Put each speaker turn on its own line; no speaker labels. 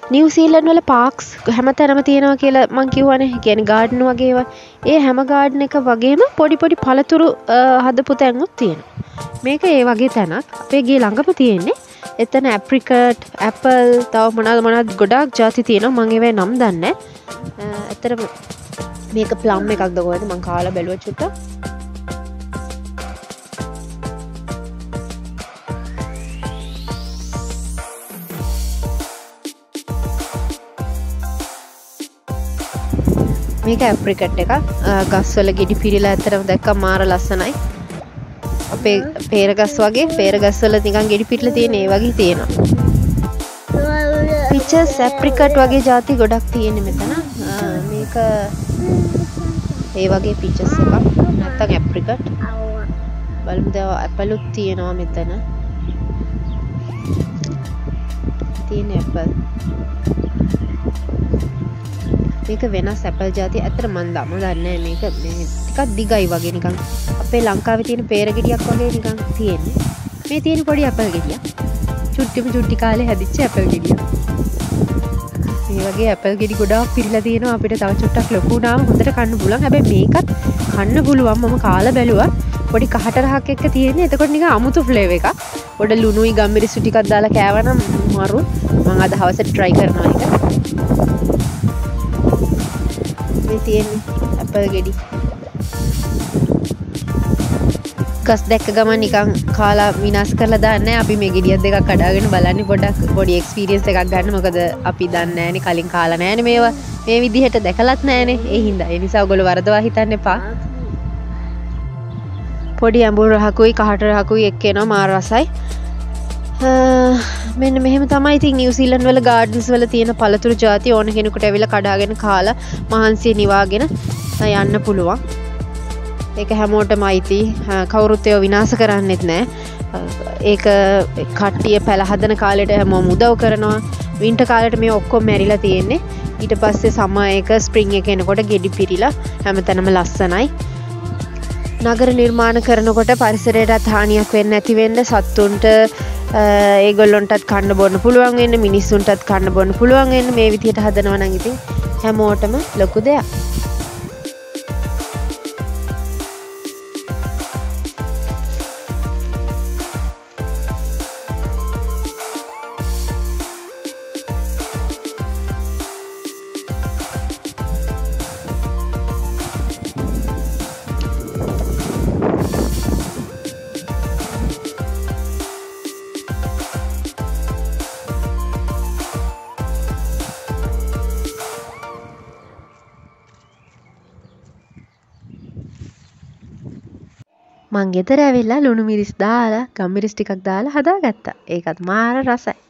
New Zealand වල parks හැමතැනම තියෙනවා කියලා මං කිව්වනේ. කියන්නේ ගාඩන් වගේ ඒවා. ඒ හැම ගාඩන් එක වගේම පොඩි පොඩි පළතුරු හදපු තැන්ුත් තියෙනවා. මේක ඒ වගේ තැනක්. අපේ ගේ ළඟම තියෙන්නේ. එතන ඇප්‍රිකට්, ඇපල්, තව මොනවාද ගොඩාක් ಜಾති තියෙනවා. මං ඒවේ නම් දන්නේ නැහැ. ඇත්තටම මේක ප්ලම් එකක්ද කොහෙද මං කාලා බැලුවා චුට්ටක්. මේක ඇප්‍රිකට් එකක්. ගස්වල ගෙඩි පිරීලා ඇත්තටම දැක්කම මාර ලස්සනයි. අපේ පේර ගස් වගේ පේර ගස්වල නිකන් ගෙඩි පිරීලා තියෙන ඒ වගේ තියෙනවා. පිචර්ස් ඇප්‍රිකට් වගේ ಜಾති ගොඩක් තියෙන්නේ මෙතන. මේක ඒ වගේ පිචර්ස් එකක්. නැත්තම් ඇප්‍රිකට්. බලමු දැන් ඇපලුත් තියෙනවා මෙතන. තියෙන ඇපල්. මේක වෙනස් ඇපල් ಜಾති. ඇත්තට මන් දන්නේ නැහැ මේක ටිකක් දිගයි වගේ නිකන් අපේ ලංකාවේ තියෙන පේර ගෙඩියක් වගේ නිකන් තියෙන්නේ. මේ තියෙන පොඩි ඇපල් ගෙඩියක්. චුට්ටි කාලේ හැදිච්ච ඇපල් ගෙඩියක්. මේ වගේ ඇපල් ගෙඩි ගොඩාක් පිරීලා තියෙනවා. අපිට තව චුට්ටක් ලොකු වුණාම හොඳට කන්න පුළුවන්. හැබැයි මේකත් කන්න පුළුවන්. මම කාලා බැලුවා. පොඩි කහට රහක් එක්ක තියෙන්නේ. එතකොට නිකන් අමුතු ෆ්ලේවර් එකක්. පොඩ ලුණුයි ගම්මිරිසු ටිකක් දාලා කෑවනම් මරු. මම අද හවසට try කරනවා ඒක. මේ තියෙන්නේ ඇපල් ගෙඩි. ගස් දැක්ක ගමන් නිකන් කාලා විනාශ කරලා දාන්නේ. අපි මේ ගෙඩියක් දෙකක් කඩාගෙන බලන්නේ පොඩක් පොඩි එක්ස්පීරියන්ස් එකක් ගන්න. මොකද අපි දන්නේ නැහැනේ කලින් කාලා නැහැනේ මේවා. මේ විදිහට දැකලත් නැහැනේ. ඒ හින්දා ඒ නිසා ඔයගොල්ලෝ වරදවා හිතන්න එපා. පොඩි ඇඹුල් රහකුයි කහට රහකුයි එක්ක එනවා මාර රසයි. මෙන්න මෙහෙම තමයි ඉතින් නිව්සීලන්ඩ් වල ගාඩන්ස් වල තියෙන පළතුරු ಜಾති ඕන කෙනෙකුට ඇවිල්ලා කඩාගෙන කාලා මහන්සිය නිවාගෙන යන්න පුළුවන්. ඒක හැමෝටම අයිති. කවුරුත් ඒව විනාශ කරන්නෙත් නැහැ. ඒක කට්ටිය පැල හදන කාලෙට හැමෝම උදව් කරනවා. වින්ටර් කාලෙට මේ ඔක්කොම මැරිලා තියෙන්නේ. ඊට පස්සේ සමර් එක ස්ප්‍රින්ග් එක එනකොට ගෙඩි පිරීලා හැමතැනම ලස්සනයි. නගර නිර්මාණ කරනකොට පරිසරයටත් හානියක් වෙන්නේ නැති වෙන්න සත්තුන්ට ඒගොල්ලොන්ටත් කන්න බොන්න පුළුවන් වෙන්න, මිනිස්සුන්ටත් කන්න බොන්න පුළුවන් වෙන්න මේ විදිහට හදනවා නම් ඉතින් හැමෝටම ලොකු දෙයක්. මං ගෙදර ඇවිල්ලා ලුණු මිරිස් දාලා ගම්මිරිස් ටිකක් දාලා හදාගත්තා. ඒකත් මාර රසයි.